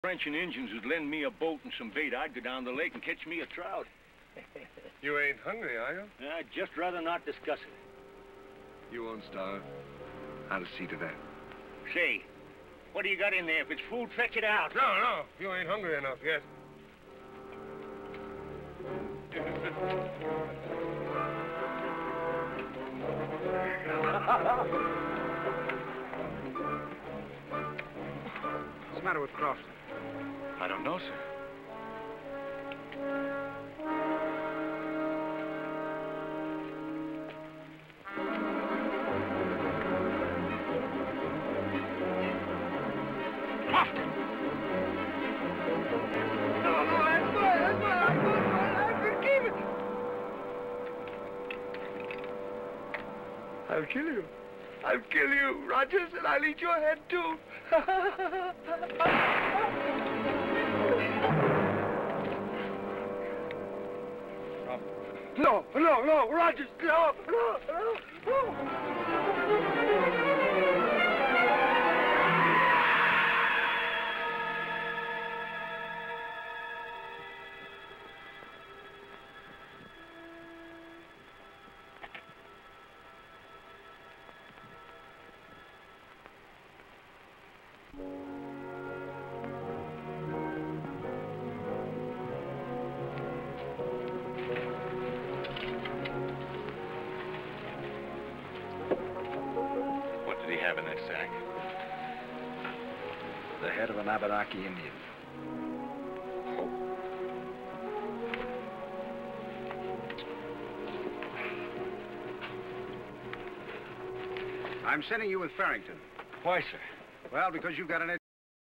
French and Indians would lend me a boat and some bait, I'd go down the lake and catch me a trout. You ain't hungry, are you? I'd just rather not discuss it. You won't starve. I'll see to that. Say, what do you got in there? If it's food, fetch it out. No, you ain't hungry enough yet. What's the matter with Crofton? I don't know, sir. Crofton! No, I'm good. Keep it. I'll kill you. I'll kill you, Rogers, and I'll eat your head, too. No, Rogers, no. What did he have in that sack? The head of an Abenaki Indian. I'm sending you with Farrington. Why, sir? Well, because you've got an